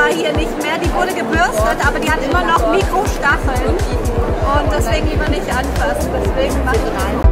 zwar hier nicht mehr, die wurde gebürstet, aber die hat immer noch Mikrostacheln und deswegen lieber nicht anfassen, deswegen mache ich rein.